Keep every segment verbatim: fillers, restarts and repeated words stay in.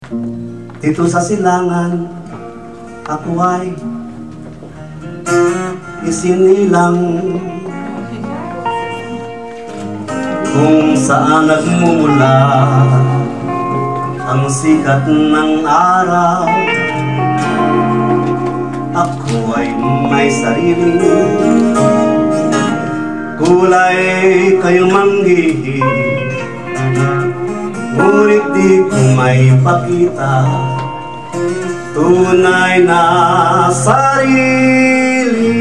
Dito sa silangan, ako ay isinilang kung saan nagmumula ang sikat ng araw. Ako ay may sarili, kulay kayo manghihi, ngunit di ko may pakita tunay na sarili.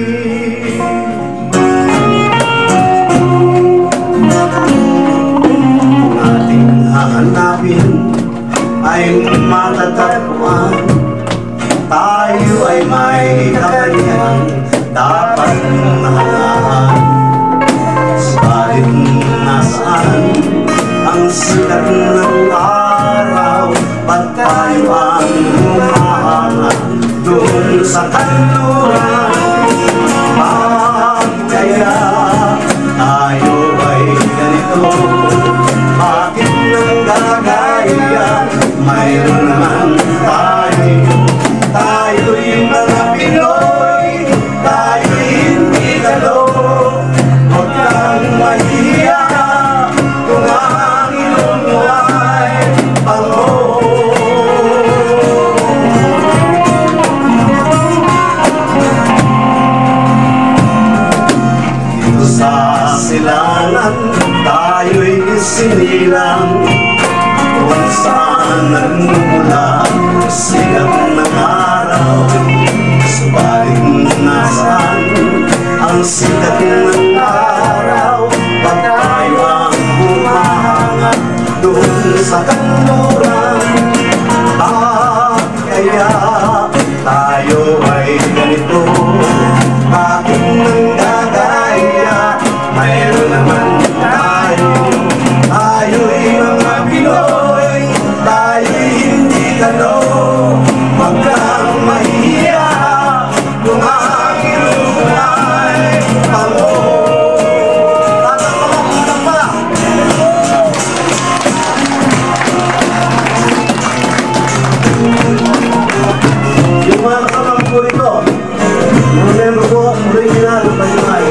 Kung ating hahanapin ay matatagpuan, tayo ay may kakanyang dapat mahangaan. Subalit nasaan ang sikat ng araw, ba't tayo ang humahangat doon sa kanluran? Bakit kaya tayo ay ganito? Bakit nanggagaya? Mayroon naman tayo, tayo'y mga Pinoy, tayo'y hindi galo. Huwag kang mahiya kung ang ilong mo ay bango. Dito sa silangan, tayo'y isinilang kung saan nagmumula sikat ng araw. Subalit nasaan ang sikat ng araw? Pag tayo ang humahangat doon sa kanluran, bakit kaya tayo ay ganito? Bakit nanggagaya? Mayroon naman tayo, tayo'y mga Pinoy, tayo'y hindi galo. Huwag kang mahiya kung ang ilong ay bango. Tatapang pa! Yung mga kasama po ito, mga member po, original, Banyuhay.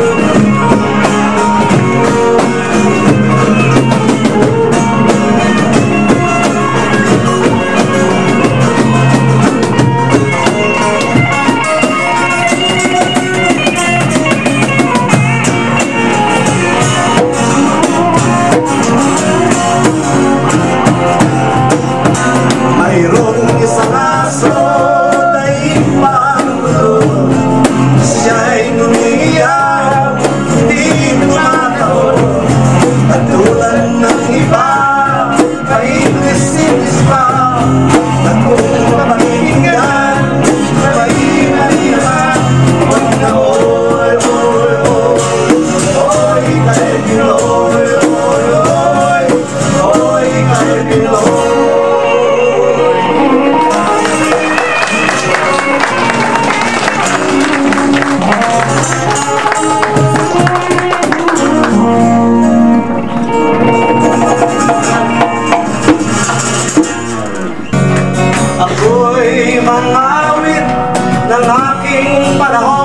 Mayroong isang aso na ipanggulo, siya'y umiiyak, hindi tumatawa. Katulad ng iba, kainis-inis pa, at kung mapakinggan, mahina-hina. Huwag na oy, oy, oy, oy, kay Pinoy, oy, oy, oy, kay Pinoy. Ako'y mangawit ng aking panahon.